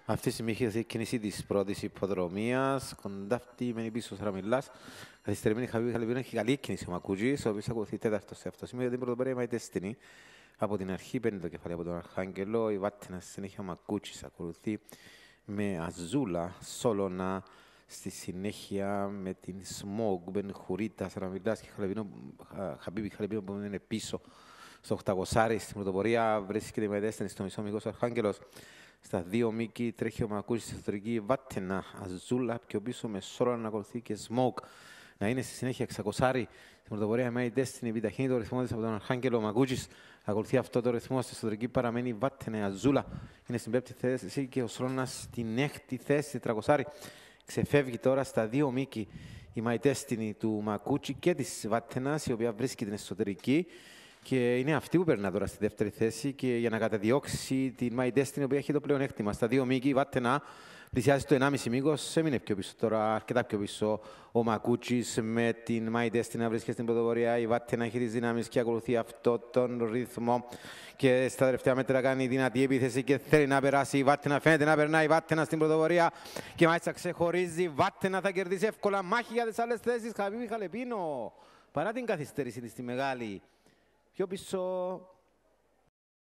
Αυτή τη στιγμή έχει η κίνηση της πρώτης υποδρομίας, κοντά αυτή μένει πίσω ο Σαραμιλάς. Καθυστερημένη Χαβίβη Χαλεπίνου έχει καλή κίνηση ο Μακούτζης, ο οποίος ακολουθεί τέταρτος σε αυτό το σημείο, γιατί την πρωτοπορία η Destiny. Από την αρχή παίρνει το κεφάλι από τον Αρχάγγελο, η Βάττινα στη συνέχεια ο Μακούτζης ακολουθεί με Αζούλα, Σόλωνα, στη συνέχεια με την Smoke, μπαίνει Χουρίτα, Σαραμιλάς και Χαβίβη Χαλεπίνου που είναι πίσω στο 800 στην πρωτοπορία, βρίσκεται η Destiny στο μισό μικρός Αρχάγγελος. Στα δύο μήκη τρέχει ο Μακούτζης στη εσωτερική Βάττινα, Αζούλα, πιο πίσω με Σόλωνα να ακολουθεί και Smoke. Να είναι στη συνέχεια 600 στην πρωτοπορία με η Destiny, επιταχύνει το ρυθμό της από τον Αρχάγγελο. Ο Μακούτζης ακολουθεί αυτό το ρυθμό. Στη εσωτερική παραμένει η Βάττινα, η Αζούλα είναι στην πέμπτη θέση και ο Σόλωνας στην έκτη θέση, 300. Ξεφεύγει τώρα στα δύο μήκη η My Destiny του Μακούτζη και της Βάττινας, η οποία βρίσκεται στην εσωτερική. Και είναι αυτή που περνά τώρα στη δεύτερη θέση και για να καταδιώξει την My Destiny, η οποία έχει το πλεονέκτημα. Στα δύο μήκη η Βάττινα πλησιάζει το 1,5 μήκος, έμεινε πιο πίσω τώρα, αρκετά πιο πίσω ο Μακούτζης με την My Destiny να βρίσκεται στην πρωτοπορία. Η Βάττινα έχει τις δυνάμεις και ακολουθεί αυτό τον ρυθμό και στα τελευταία μέτρα κάνει δυνατή επίθεση και θέλει να περάσει. Η Βάττινα φαίνεται να περνάει, η Βάττινα στην πρωτοπορία και μάλιστα ξεχωρίζει. Η Βάττινα θα κερδίσει εύκολα μάχη για τις άλλες θέσεις. Χαβίβη Χαλεπίνου, παρά την καθυστέρηση της στη μεγάλη. Πιο πίσω